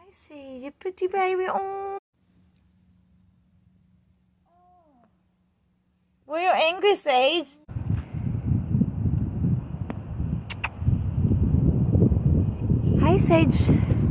Hi, Sage, you pretty baby. Oh. Were you angry, Sage? Hi, Sage.